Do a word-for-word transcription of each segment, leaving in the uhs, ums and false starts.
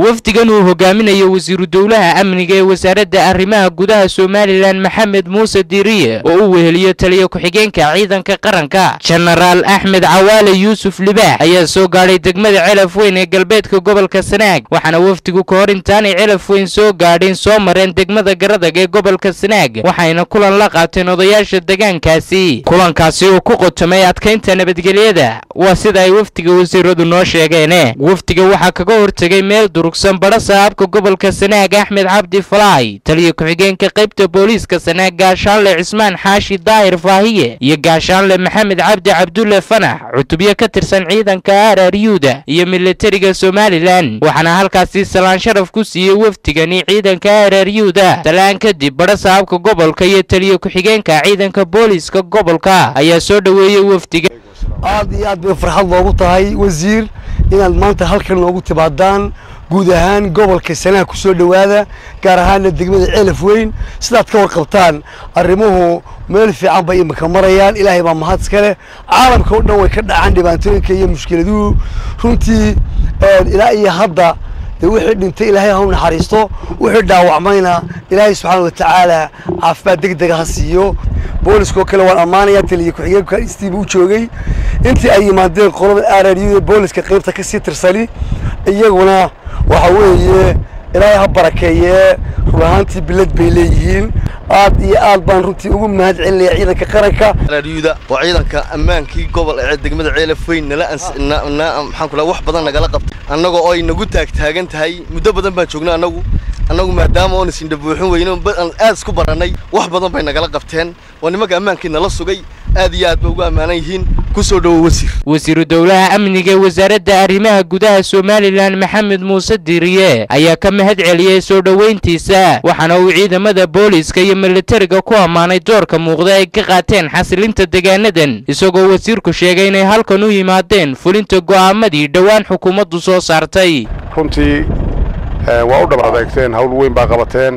wafdigan uu hogaaminayo wasiiru dawlaha amniga ee wasaaradda arrimaha gudaha Somaliland Maxamed Muuse Diiriye oo uu weheliyo taliye ku-xigeenka ciidanka qaranka General Axmed Cawaale Yuusuf Libaax ayaa soo gaaray degmada Celaf Weyn ee galbeedka gobolka Sanaag waxaana wafdigu ka hor intaan ay Celaf Weyn soo gaadheen soo mareen degmada Garadag ee gobolka Sanaag waxayna kulan la qaateen odayaasha deegaankaasi kulankaasi oo ku qotomay adkeynta nabadgelyada waa sida ay wafdiga wasiiradu noo sheegeen wafdiga waxa kaga hortagay meel durugsan barasaabka gobolka Sanaag Axmed Cabdi Falaay taliye ku-xigeenka qaybta booliiska Sanaag gaashaanle Cismaan Xaashi Daahir Faahiye iyo gaashaanle Maxamed Cabdi Cabdulle Fanax cutubyo ka tirsan ciidanka R R U-da iyo militariga Somaliland waxaana halkaasi salaan sharaf ku siiyay wafdigani ciidanka R R U-da salaan kadib barasaabka gobolka iyo taliye ku-xigeenka ciidanka booliiska gobolka ayaa soo dhaweeyay wafdiga aad iyo aad bay farxad loogu tahay wasiir inaad maanta halkan noogu timaadaan guud ahaan gobolka Sanaag ku soo dhawaada gaar ahaan degmada Celaf Weyn sidaad ka warqabtaan arrimuhu meel fiican bay imka marayaan ilaahay baa mahad iskale caalamka oo dhan way ka dhacaan dhibaatooyinka iyo mushkiladuhu runtii ilaa iyo hadda wixii dhintay ilaahay ha u naxariisto wixii dhaawacmayna ilaahay subxaanahu wa ta'aala caafimaad degdeg ah siiyo booliska kale waan amaanaya taliye ku-xigeenka istiib u joogay intii ay yimaadeen qolada R R U booliska qaybta ka sii tirsani iyaguna waxa weeye ilaahay ha barakeeye ruuxantii bilad bay leeyihiin aad iyo aad baan runtii ugu mahad celinaya ciidanka qaranka R R U-da waa ciidanka ammaankii gobol ee degmada Celaf Weyn nala maxaan kula wax badan nagala qabtay annagoo ay nagu taagtaagan tahay muddo badan baan joognaa annagu annagu maadaama oo isin dhabuuxin weyno aad isku baranay wax badan bay nagala qabteen waa nimanka ammaankii nala sugay aad iyo aad bay ugu amaanan yihiin ku soo dhawo wasiir wasiiru dawlaha amniga wasaaradda arrimaha gudaha Somaliland Maxamed Muuse Diiriye ayaa ka mahad celiyay soo dhaweyntiisa waxaana uu ciidamada booliiska iyo militariga ku amaanay doorka muuqda ay ka qaateen xasilinta deegaanadan isagoo wasiirku sheegay inay halkan u yimaadeen fulinta go'aamadii dhawaan xukuumaddu soo saartay runtii waa u dhabar adeegteen hawl weyn baa qabateen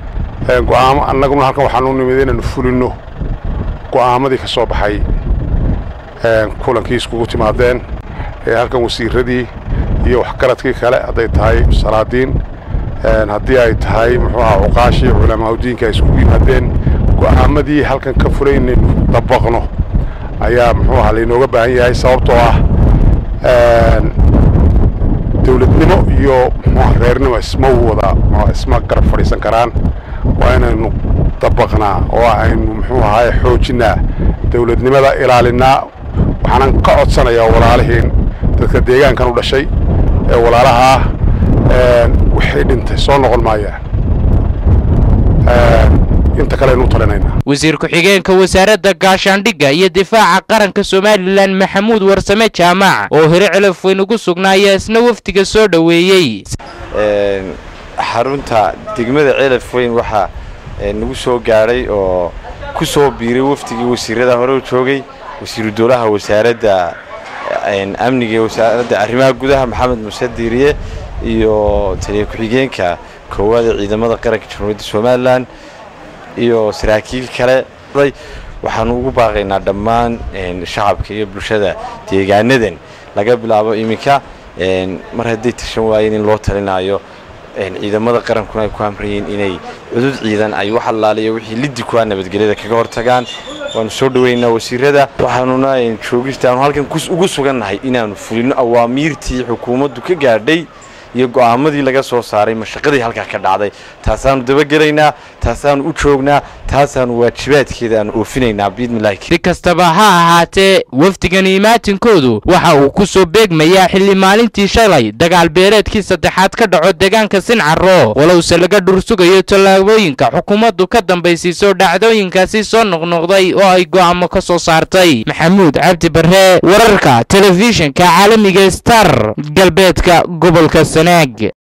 go'aamo annaguna halkan waxaan u nimid inaan fulino go'aamadii ka soo baxay kulankii iskugu timaadeen ee halkan wasiiradii iyo waxgaradkii kale hadday tahay salaadiin haddii ay tahay muxuu ahaa cuqaashii culamaa diinka iskugu yimaadeen go'aamadii halkan ka furay inaynu dabaqno ayaa muxuu ahaa laynooga baahan yahay sababtoo ah dawladnimo iyo reernimo isma wada isma garab fadhiisan karaan waa inaynu dabaqnaa oo aynu muxuu ahaa xoojinaa dawladnimada ilaalinaa waxaan ka codsanayaa walaalihiin dadka deegaankan u dhashay ee walaalaha ee wixii dhintay soo noqon maayaan inta kale inuu talinayna wasiir ku-xigeenka wasaaradda gaashaandhigga iyo difaaca qaranka Somaliland Maxamuud Warsame Jaamac oo hore Celaf Weyn ugu sugnaaya isna wafdiga soo dhaweeyay xarunta degmada Celaf Weyn waxa nagu soo gaaray oo ku soo biiray wafdigii wasiirada hore u joogay wasiiru dawlaha wasaaradda amniga wasaaradda arrimaha gudaha Maxamed Muuse Diiriye iyo taliye ku-xigeenka koowaad ciidamada qaranka Jamhuuriyadda Somaliland iyo saraakiil kale waxaan ugu baaqaynaa dhammaan shacabka iyo bulshada deegaanadan laga bilaabo iminka mar haddii tashan waayeen in loo talinayo ciidamada qarankuna ay ku amrayeen inay cudud ciidan ay wax allaaliyo wixii liddi ku ah nabadgelyada kaga hortagaan waan soo dhaweynaa wasiirada waxaanuna joogistaan halkan ugu sugannahay inaanu fulino awaamiirtii xukuumaddu ka gaadhay iyo go'aamadii laga soo saaray mashaqadii halka ka dhacday taasaanu dabagelaynaa taasaanu u joognaa taasaanu waajibaadkeeda aan oofinaynaa biidmilaahi si kastaba ha ahaatee wafdigan imaatinkoodu waxa uu ku soo beegmayaa xilli maalintii shalay dagaal beereedkii saddexaad ka dhaco deegaanka Sincaro walowse laga dhursugayo tallaabooyinka xukuumaddu ka dambaysiiso dhacdooyinkaasi soo noqnoqday oo ay go'aamo ka soo saartay Maxamuud Cabdi Barre wararka telefishinka caalamiga Star galbeedka gobolka Sanaag.